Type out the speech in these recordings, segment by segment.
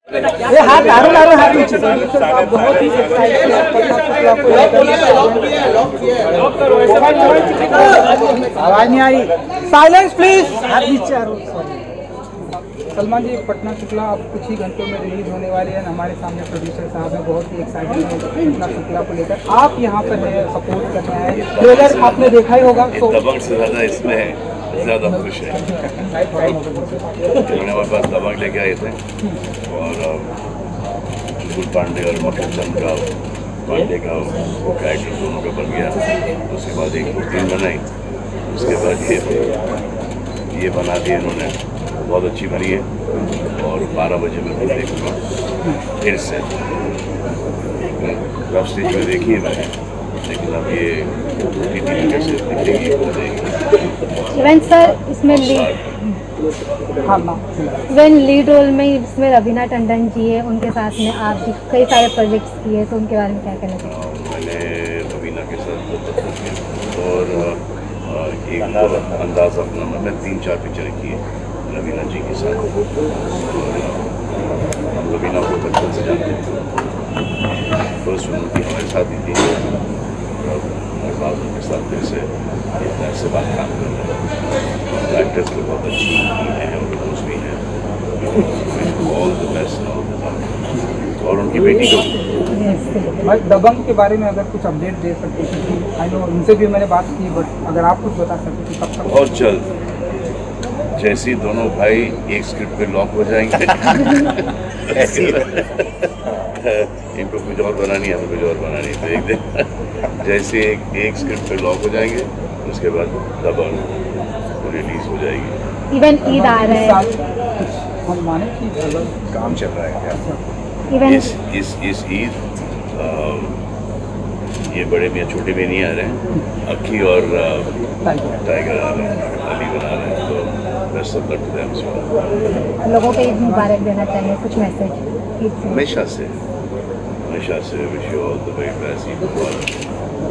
ये हाथ हाथ नीचे बहुत ही आवाज नहीं आ रही, साइलेंस प्लीज। हाथ नीचे। सलमान जी, पटना शुक्ला अब कुछ ही घंटों में रिलीज होने वाली है। हमारे सामने प्रोड्यूसर साहब हैं, बहुत ही एक्साइटेड हैं पटना शुक्ला को लेकर। आप यहाँ पर हैं, सपोर्ट करने आए। ट्रेलर आपने देखा ही होगा, तो दबंग से ज़्यादा इसमें ज़्यादा खुश है। हमारे पास दबंग लेके आए थे और गुल पांडे और मक्खन चंद का पांडे का वो कैरेक्टर दोनों का बन गया। उसके बाद एक रूटीन बनाई, उसके बाद ये बना दिए इन्होंने, बहुत अच्छी बनी है। और 12 बजे मैं फिर देखूँगा फिर से। रफ स्टेज में देखी है मैंने, लेकिन अब ये टीवी कैसे दिखेगी वो देखेगी। इवन सर इसमें लीड रोल में इसमें रवीना टंडन जी है, उनके साथ में आप भी कई सारे प्रोजेक्ट्स किए, तो उनके बारे में क्या कहना चाहिए? मैंने रवीना के साथ और एक अंदाज़ अपना, मैंने 3-4 पिक्चरें की है रवीना जी के साथ। हम रवीना को बचपन से जानते हैं, फर्स्ट फिल्म की हमारे साथ ही थी। हमारे बाद उनके साथ फिर से इतना से बात काम कर रहे हैं। एक्टर्स तो बहुत अच्छी हैं और दोस्त भी हैं। All the best. और उनकी बेटी को दबंग के बारे में अगर कुछ अपडेट दे सकते हैं। आई नो उनसे भी मैंने बात की, बट अगर आप कुछ बता सकते हैं कब तक? बहुत जल्द, जैसे दोनों भाई एक स्क्रिप्ट पे लॉक हो जाएंगे इनको कुछ और बनानी है, हमें कुछ और बनानी है, देख दे। जैसे एक स्क्रिप्ट पे लॉक हो जाएंगे, उसके बाद दबंग रिलीज हो जाएगी। इवन ईद आ रहा है, हम माने कि काम चल रहा है क्या? इवन इस ईद ये बड़े मियाँ छोटे में नहीं आ रहे हैं, अक्की और टाइगर आ रहे हैं, अली बना रहे हैं। तो best of luck to them. लोगों को ईद मुबारक देना चाहिए, कुछ मैसेज हमेशा से wish you all the very best. Eid मुबारक।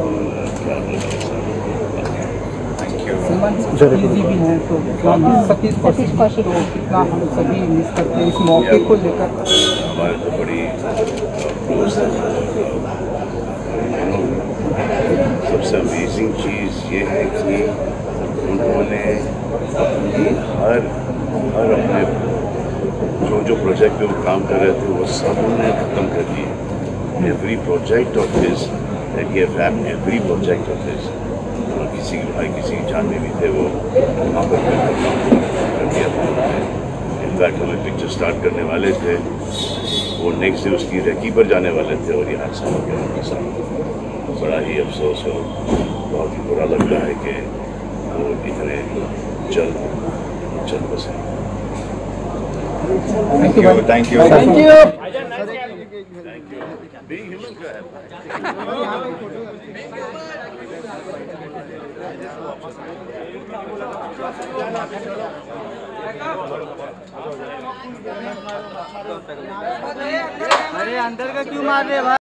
सलमान जी भी हैं, तो सतीश कौशिक, तो कितना हम सभी मिस करते हैं इस मौके को लेकर। हमारे तो बड़ी दोस्त हैं। सबसे अमेजिंग चीज़ ये है कि उन्होंने अपनी हर अपने जो प्रोजेक्ट पे वो काम कर रहे थे, वो सब उन्होंने ख़त्म कर दिए। Every project of his, every project of his. किसी के भाई किसी की जान में भी थे, वो वहाँ पर कर दिया था। इनफैक्ट हमें पिक्चर स्टार्ट करने वाले थे, वो नेक्स्ट डे उसकी रेकी पर जाने वाले थे और ये हादसा हो गया उनके साथ। बड़ा ही अफसोस और बहुत ही बुरा लग रहा है कि वो इतने जल्द बसे। Thank you. Being human का है। अरे अंदर का क्यों मार रहे भाई?